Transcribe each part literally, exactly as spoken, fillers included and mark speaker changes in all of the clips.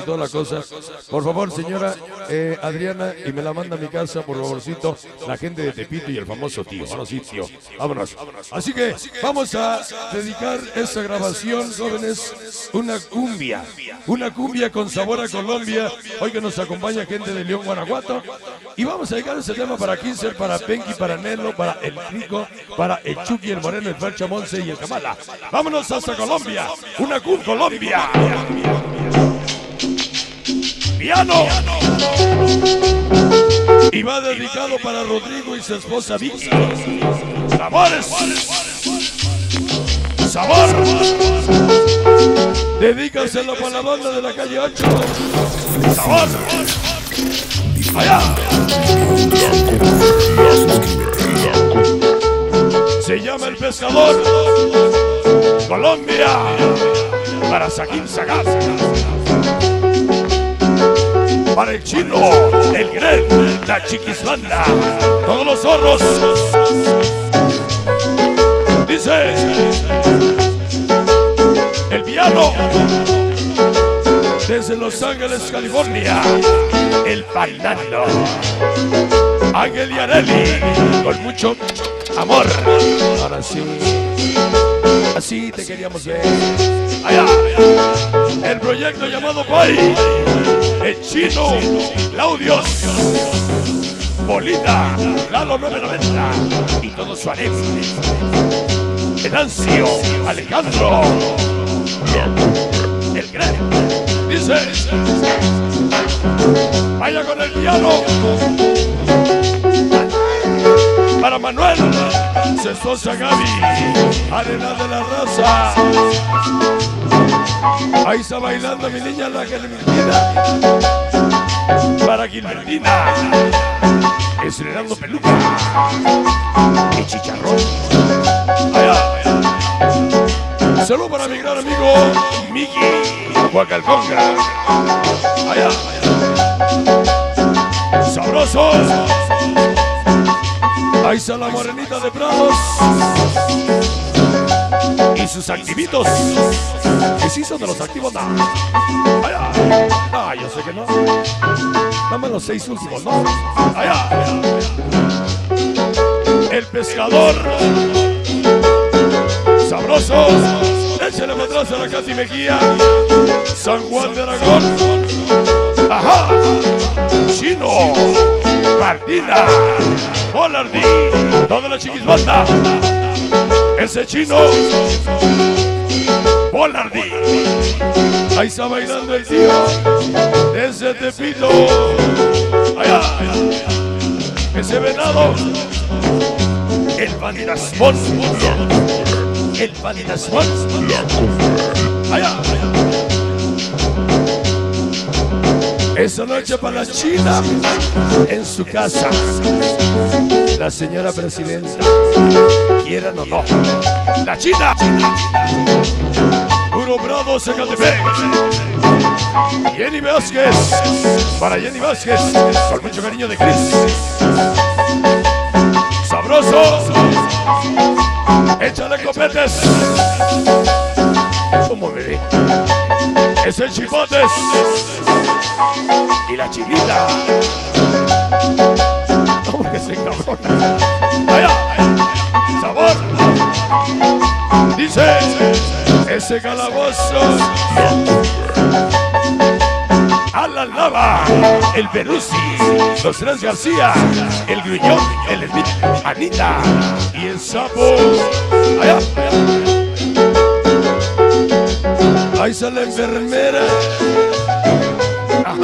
Speaker 1: y toda la cosa. Por favor, señora eh, Adriana, y me la manda a mi casa, por favorcito, la gente de Tepito y el famoso tío. Vámonos, sí, tío. Vámonos. Así que vamos a dedicar esta grabación, jóvenes, una cumbia. Una cumbia con sabor a Colombia. Hoy que nos acompaña gente de León, Guanajuato. Y vamos a dedicar ese tema para Kinser, para Penky, para Nelo, para el Rico, para el Chucky, el Moreno, el Fercha Monse y el Kamala. Vámonos hasta Colombia. Una cumbia Colombia. Piano. Y va dedicado para Rodrigo y su esposa Vicky. Sabores. Sabor. Dedícaselo para la banda de la calle ocho. Sabor. Allá. Se llama El Pescador. Colombia. Para Saquín Sagaz. Para el Chino, el Gren, la Chiquisbanda, todos los zorros. Dice el piano desde Los Ángeles, California, el bailando Ángel y Areli con mucho amor. Ahora sí, así te queríamos ver. Allá, el proyecto llamado Pai, el Chino, Claudios, Bolita, Lalo nueve noventa y todo su anexo. Venancio, Alejandro, el Gran. Dice, vaya con el piano. Para Manuel, su esposa Gaby, Arena de la Raza. Ahí está bailando mi niña la Gilbertina. Para Gilbertina, estrenando peluca y chicharrón. Allá, allá. Saludo para mi gran amigo Miki Huacalconga. Allá, allá. Sabrosos. Ahí está la morenita de Prados y sus activitos, que sí son de los activos, no. Allá. Ah, yo sé que no. Nada más los seis últimos, ¿no? Allá. El Pescador. Sabrosos. Échale para atrás a la Katy Mejía. San Juan de Aragón. Ajá. Chino. Martina. Polardi. Toda la Chiquisbanda. Ese Chino. Polardi. Ahí está bailando el tío. Desde Tepito. Allá. Ese venado. El Bandasmón. El Bandasmón. Allá. Esa noche para la China. En su casa. La señora presidenta, quieran o no, la China. Puro Bravo, Zacatepec. Jenny Vázquez, para Jenny Vázquez, con mucho cariño de Cris. Sabroso. Échale copetes. Como bebé. Es el Chipotes. Y la Chilita. ¿Cómo que se cabrona? Allá, sabor. Dice ese calabozo. A la lava, el Peruzzi, los tres García, el Gruñón, el Smith, Anita y el Sapo. Allá, allá. Ahí sale la enfermera. Ajá.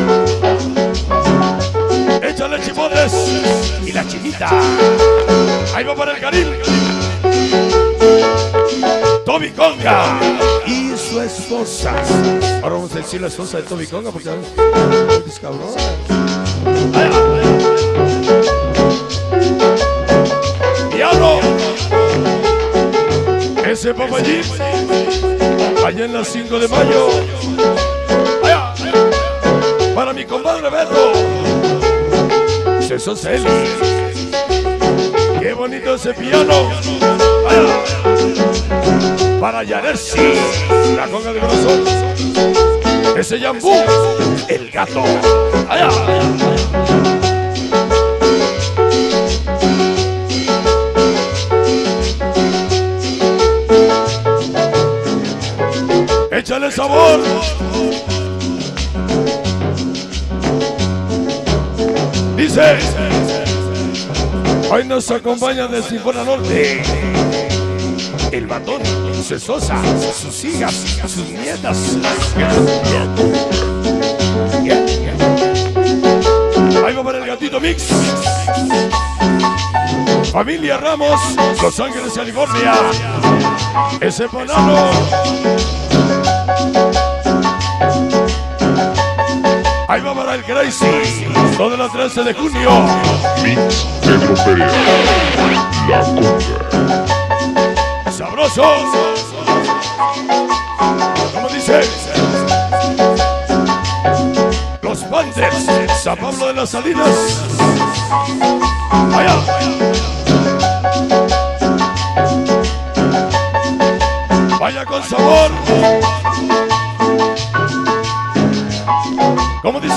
Speaker 1: Échale Chipotes y la Chinita. Ahí va para el Caril. Toby Conga y su esposa. Ahora vamos a decir la esposa de Toby Conga porque es cabrón. Allá, allá. Piano. Ese papayín. Allá en las cinco de mayo. Allá, allá. Para mi compadre Beto. Eso es él. Qué bonito ese piano. Allá. Para Yanersi, la conga de corazón. Ese Yambú, el gato. Allá. Échale sabor. Dice, hoy nos acompaña de Sinfona Norte el Batón, su esposa, sus hijas, sus nietas. Ahí va para el Gatito Mix. Familia Ramos, Los Ángeles, California. Ese Panano. Ahí va para el Crazy, todo el trece de junio.
Speaker 2: Mix Pedro Perea, La Conga.
Speaker 1: Sabroso. ¿Cómo dice? Los Panthers, San Pablo de las Salinas. Allá. Vaya con sabor. ¿Cómo dice?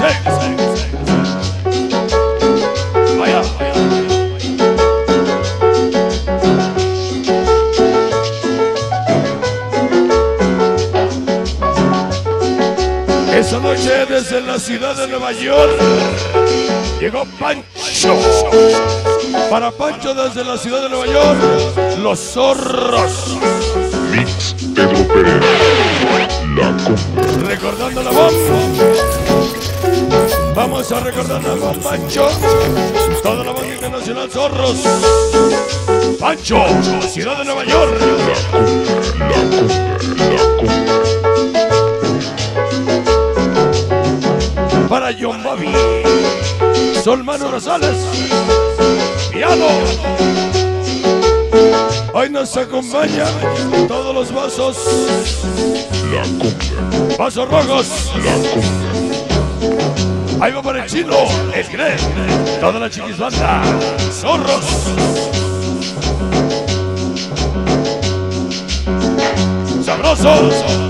Speaker 1: Vaya. Esa noche desde la ciudad de Nueva York llegó Pancho. Para Pancho desde la ciudad de Nueva York, Los Zorros.
Speaker 2: Mix Pedro Perea, La Conga.
Speaker 1: Recordando la voz. Vamos a recordar la voz, Pancho. Toda la banda internacional Zorros. Pancho, ciudad de Nueva York.
Speaker 2: La Conga, La Conga.
Speaker 1: Para John Bobby, Sol Manu Rosales, piano. Hoy nos acompaña todos los vasos.
Speaker 2: La Conga.
Speaker 1: Vasos rojos.
Speaker 2: La Conga.
Speaker 1: Ahí va para el Chino, el Greg, toda la chiquisbanda, Zorros. Sabrosos.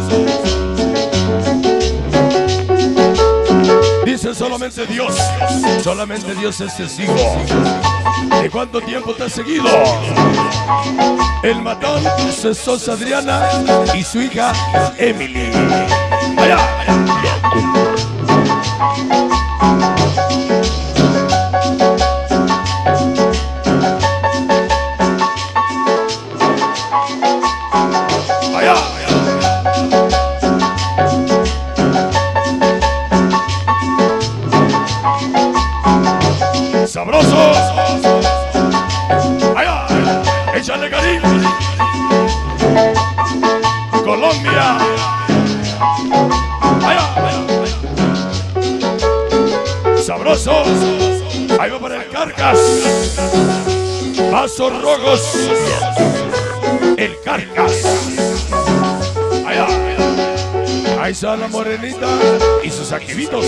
Speaker 1: Dice solamente Dios, solamente Dios es testigo. ¿De cuánto tiempo te ha seguido? El Matón, su esposa Adriana y su hija Emily. Allá, allá.
Speaker 2: La Conga.
Speaker 1: Allá, allá. Sabroso. Allá, échale cariño. Colombia. Allá, allá. Sabroso. Ahí va para el Carcas. Vasos rojos. El Carcas. Allá. Ahí está la morenita y sus activitos.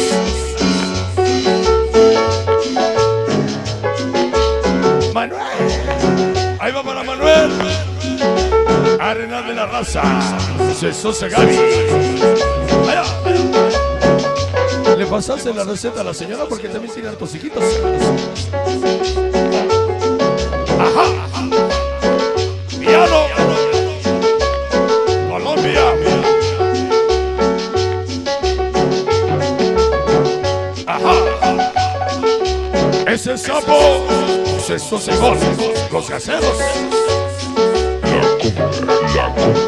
Speaker 1: Manuel. Ahí va para Manuel. Arenal de la Raza. Su esposa Gaby. Allá. Le pasaste la receta a la señora porque también tiene hartos hijitos. Ajá. Piano. Colombia. Ajá. Ese sapo. Estos son los gaseros.
Speaker 2: La Conga, La Conga.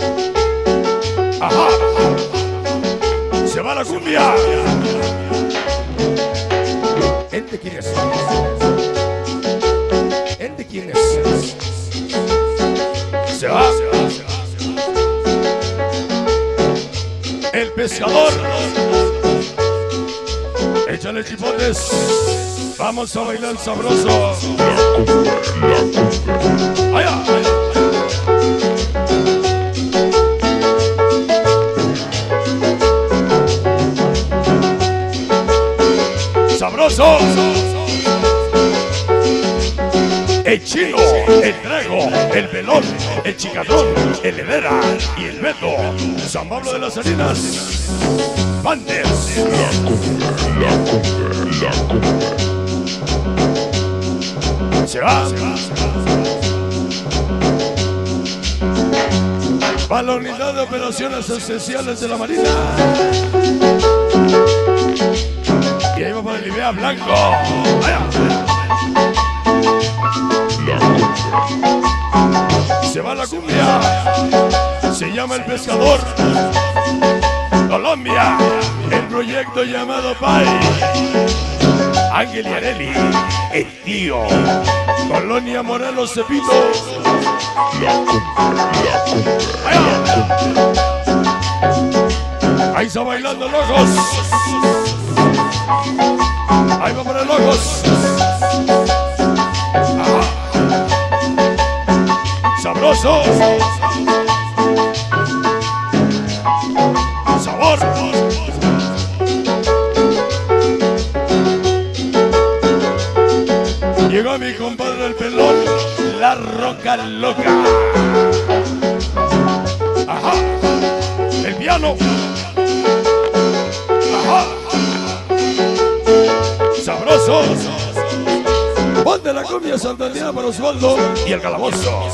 Speaker 1: Ajá. Se va la cumbia. ¿El de quién es? ¿El de quién es? Se va. El pescador. Échale chipotes. Vamos a bailar sabroso.
Speaker 2: La Conga, La Conga.
Speaker 1: Allá, allá. Sabroso. El Chino, el Drago, el Pelón, el Chicatón, el Hedera y el Beto. San Pablo de las Salinas. Bandes.
Speaker 2: La cumbia, la cumbia, la cumbia.
Speaker 1: Se va. Para la unidad de operaciones especiales de la Marina. Y ahí va para el Ibea Blanco. Vaya.
Speaker 2: La cumbia.
Speaker 1: Se va la cumbia. Se llama El Pescador. Colombia. El proyecto llamado Pai. Ángel y Areli. El tío. Colonia Morelos Cepito.
Speaker 2: La cumbia, la cumbia.
Speaker 1: Ahí está bailando Locos. Ahí va para Locos. Ajá. Sabroso. Sabor. Llegó mi compadre el pelón, la roca loca. Ajá. El piano. Ajá. Sabroso. Voz de la cumbia santanera para Osvaldo y el calabozo.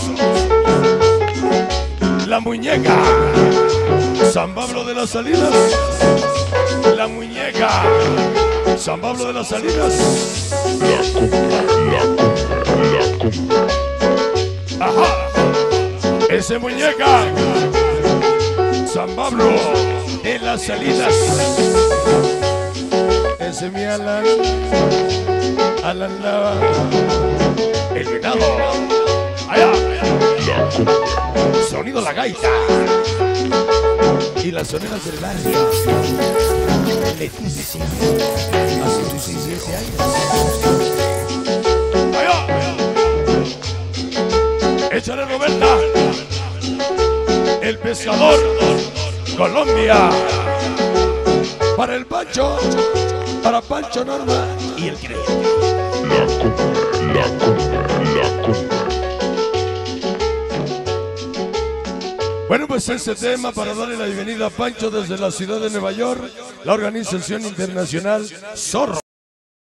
Speaker 1: La muñeca. San Pablo de las Salinas. La muñeca. San Pablo de las Salinas.
Speaker 2: La cumbia, la cumbia, la cumbia.
Speaker 1: Ajá. Ese muñeca. San Pablo de las Salinas. Ese mi Alan. Alan Lava. El venado. Allá.
Speaker 2: La cumbia.
Speaker 1: Sonido la gaita. Y las soneras del barrio. Leticia. Hace diecisiete años. Allá. Échale Roberta. El Pescador. Colombia. Para el Pancho. Para Pancho Norma y el Creo.
Speaker 2: La cumbia, la cumbia, la cumbia.
Speaker 1: Bueno, pues ese tema para darle la bienvenida a Pancho desde la ciudad de Nueva York, la Organización Internacional Zorro.